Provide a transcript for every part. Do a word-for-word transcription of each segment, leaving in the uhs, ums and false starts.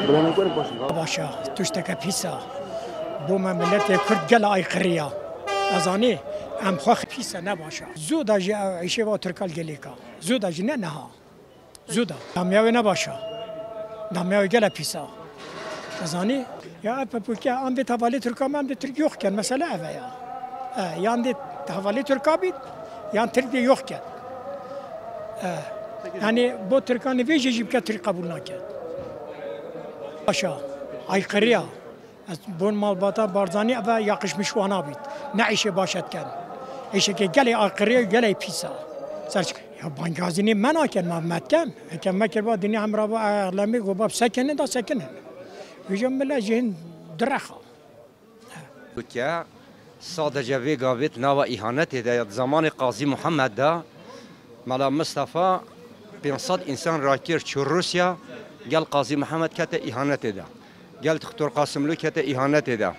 Buranın görüp başına. Başa, tuşteke pisa. Bu memlekte Kürt gel aykırıya. Azani, em xwe pisa ne başa. Zuda ji işe va Türkal gelika. Zuda ji ne neha. Zuda. Damyawe ne başa. Damyawe gel pisa. Azani, ya peki am de tavali Türkam am de Türk yokken mesela eve ya. E, yan de tavali Türkabit, yan Türkiye yokken. E, yani bu Türkanı ve jibke Türk kabul naket. Başa, aykırıya. Bun malbata barzani ve yakışmış wana bit. Ne işe başetken. İşe ki gele aykırıya gele pisa. Serç ya bangazini menaken Mehmetken. Eken mekerba dini hamraba ağlami gobab sekene da sekene. Yücemmele cihin dreha. Türkiye sadece ve gavit nava ihanet ede zamanı Qazi Muhammed'da Mala Mustafa piyansad insan rakir çu Rusya gel Qazi Muhammed kete ihanet ede. Gel Doktor Qasımlı kete ihanet ede.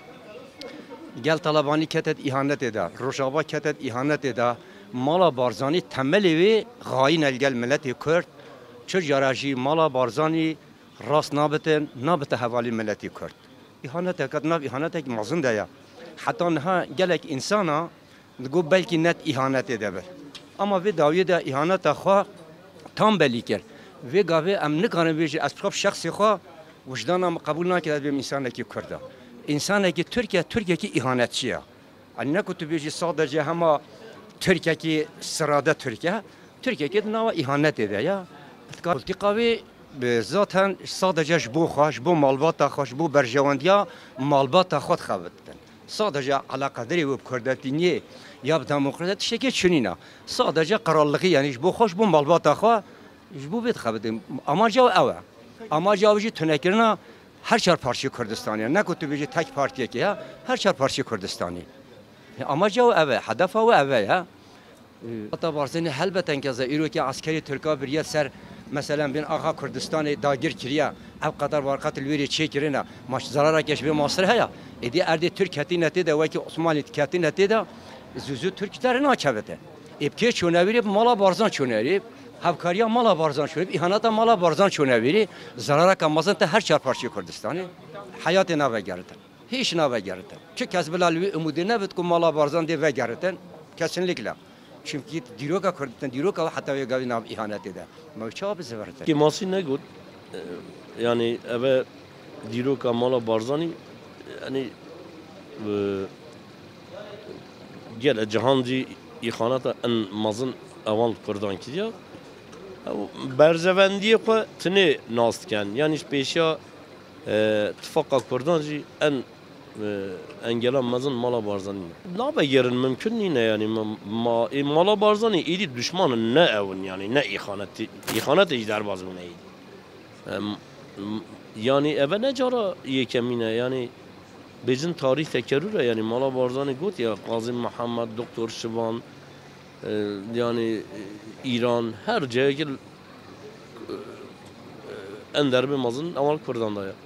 Gel Talabani kete ihanet ede. Rojava kete ihanet ede. Mala Barzani temeli ve gayin el gel milleti Kürt. Çu jaraji Mala Barzani rast nabete nabete havali milleti Kürt. İhanet eket nav ihanet ek mazın da ya. Hatta neha gelek insana digo belki net ihanet edebilir. Ama ve daviye de ihanet akha tam belli ker. Ve gave em nikarin beji asprop şahsi xo vicdanam kabul naked benim insaneki Kürda. İnsaneki Türkiye Türkiye'ki ihanetçiye. Anne kutu beji sadece ama Türkiye'ki sırada Türkiye Türkiye'ki nava ihanet ede ya. Politikavi zaten sadece bu hoş bu malbata hoş bu berjevandiya malbata xod xavittin. Sadece alakadari ve Kürdatiniye ya demokrasi şekil çınina. Sadece kararlılığı yani bu hoş bu malbata xo bu bit xavittin. Amaca ava. Amaca avcı tünekirina her çar parça Kürdistan'ı. Ne kutu bici tek partiye ki ya her çar parça Kürdistan'ı. Amaca ava. Hedef ava ya. Hatta barzeni helbeten keza İroki askeri Türkiye bir yer ser mesela ben Ağa Kürdistan'ı dagir kiriya ev kadar varkat ilveri çekirina maç zarara geçme masır haya edi erdi Türkiye'nin neti de ve ki Osmanlı Türkiye'nin neti de züzü Türklerin açavete epke çöneviri mala barzan çöneviri havkariya mala barzan çöneviri ihanata mala barzan çöneviri zarara kalmasın da her çarparşı Kürdistan'ı hayatına ve geriden hiç ne ve geriden çünkü kezbelal umudine bitku mala barzan diye ve geriden kesinlikle. Çünkü diroka Kürdistan'da diroka hatta ve gavin av ihanet eder. Mevçaa bir seferdir. Ki masi ne gud yani eve diroka mala barzani yani gel cihancı ihanata en mazın avan Kürdan kiya. Berzevendiye ko tını nastken yani peşa tifaka Kürdancı en engelenmezin mala barzani. Ne begerin mümkün ne yani ma mala barzani idi düşmanın ne evin yani ne ihanet ihanet ejder bazı neydi. Yani eve ne cara yekemine yani bizim tarih tekerrür yani mala barzani gut ya Qazi Muhammed Doktor Şivan yani İran her cegil en derbi mazın amal Kürdan'da ya.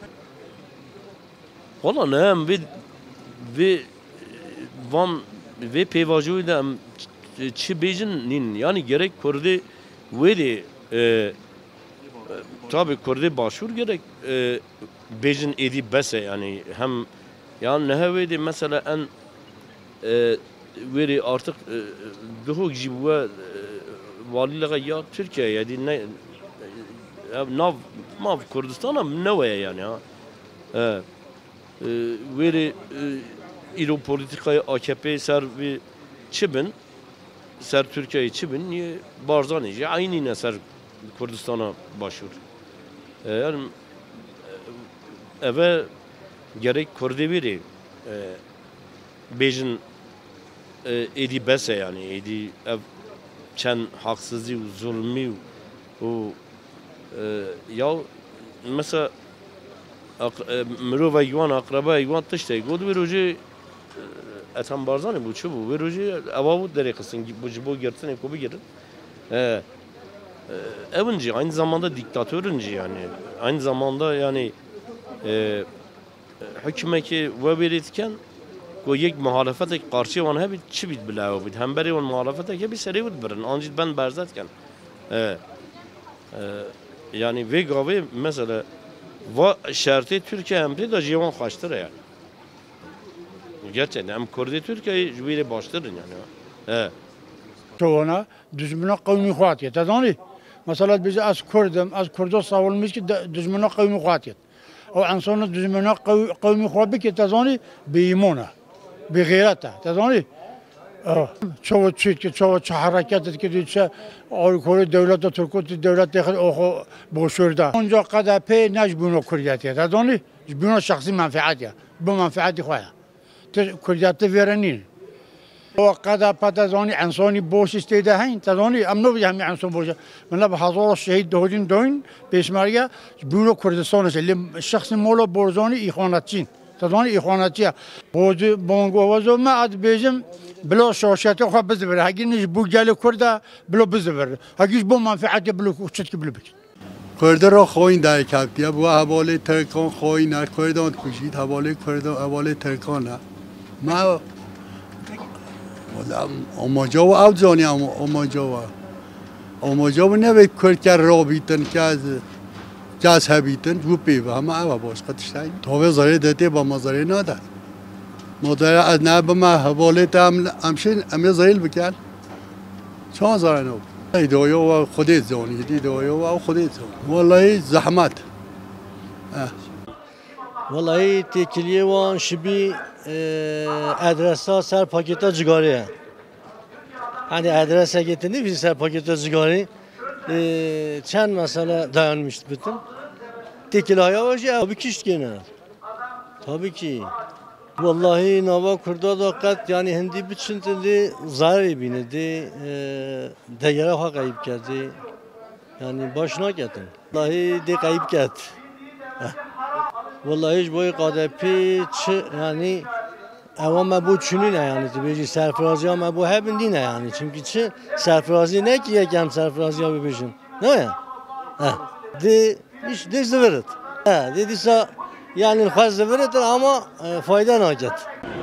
Valla ne hem ve ve van ve pevajoyu da çi bejin yani gerek Kürdi ve de e, tabi Kürdi başvur gerek e, bejin edi bese yani hem yani ne ve de mesela en e, ve artık daha gibi valiler ya Türkiye ya ne nav mav Kürdistan'a ne yani ha. E, veri İro politikayı A K P ser ve çibin ser Türkiye'yi çibin niye barzani aynı ne ser Kürdistan'a başvur. Yani eve gerek Kürdi biri bejin edi bese yani edi ev çen haksızlığı zulmü o ya mesela مرو یوان اقربا یوان تشته گود ویروجی اتم بارزانی بود چه بود ویروجی اوا بود deri kısın bu bu gerçekten kobi gelir. Evinci aynı zamanda diktatörünci yani aynı zamanda yani e, hükümeti ve verirken ko yek muhalefete karşı olan hep çi bit bilav bit hem beri on muhalefete ki bir seri bit birin ancak ben berzatken e, e, yani ve gavi mesela va şartı Türkiye hem de da civan hoştur yani. Gerçekten hem Kürdi Türkiye'yi jübile baştırın yani. He. Çoğuna düşmana kavmi kuatiyet. Tazani. Mesela biz az Kürdüm, az Kürdo savunmuş ki düşmana kavmi kuatiyet. O insana düşmana kavmi kuatiyet ki tazani beimona, be gayrata. Tazani. Çoğu Türkiye, çoğu hareket ki diye Avrupa devleti, Türkiye devleti o boşurda. Onca kadar pe necbunu Kürdiyet. Tazani. Buna şahsi menfaat ya. Bu menfaati khoya. Kürdiyet verenin. و قد پتازانی انسانی بوش استیده هین تازانی امنو بیامی انسان بوشه من به هزار شهید دهودین دوین پیشمرگه بیرو کردستانش لی شخص مولا برزانی ایخاناتچین تازانی ایخاناتچیه بود بانگو وزو ما اد بیجم بلا شاشته خو بزبره هگی نش بو گل کرده بلا بزبره هگیش بو منفعت بلا چت کی بلا بید کرده را خوین در کبتیه بو حواله ترکان خوین نه کردان کشید حواله کردان حواله ترکان نه ما آماجا و او زانی آماجا و آماجا و نباید کرد که را بیتن که از جاز هبیتن جو پی و همه او باش قدشتایی تاوه زاره داده با ما زاره نداد ما داره از نه به ما حواله تا همشین همه زایل بکن چون زاره نو ایدایا و خودت زانی ایدایا و خودت زانی والله زحمت والله تکلیه وان شبی ادرسا سر پاکتا جگاریه hani adrese getirdi biz her pakete sigari e, çen mesela dayanmıştı bütün. Tekilaya var ya tabii ki işte gene. Tabii ki. Vallahi nava kurda da kat yani hindi biçin dedi zarar binedi değere hak kayıp geldi. Yani başına geldin. Vallahi de kayıp geldi. Vallahi hiç boyu K D P yani ama bu çünü ne yani tabii serfirazi ama bu hep ne yani çünkü çi serfirazi ne ki yekam serfirazi abi bejin ne ya ha de iş de zıvırıt ha dediyse yani fazla zıvırıt ama fayda ne olacak